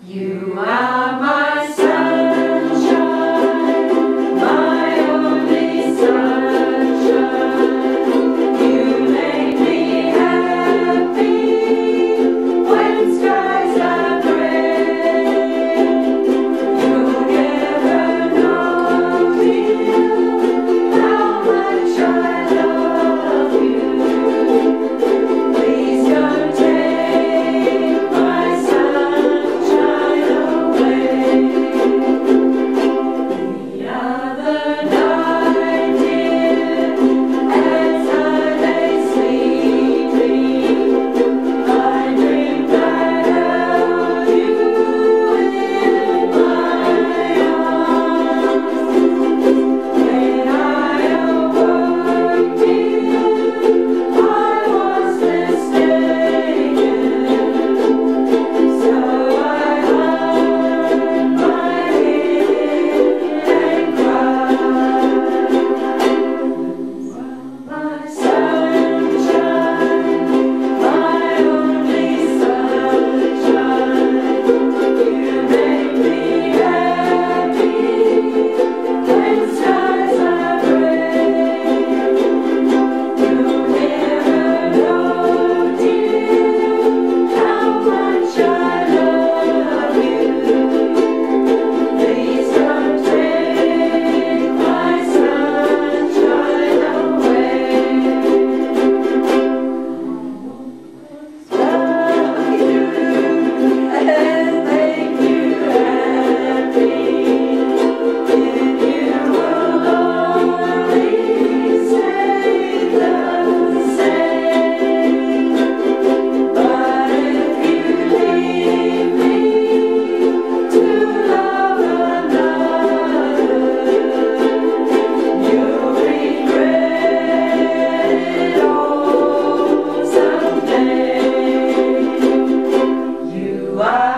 You are my sunshine, my only sunshine. You make me happy when skies are gray. You never know, dear, how much I love you. Please don't take my sunshine away. The other night, dear, as I lay sleeping, I dreamed I held you in my arms. When I awoke, dear, I was mistaken. So I hung my head and cried. My sunshine, my only sunshine. You make me happy when skies are gray. You never know, dear, how much I love you. Please don't take my sunshine away. Love you and make you happy, and you will always stay the same. But if you leave me to love another, you'll regret it all someday. You are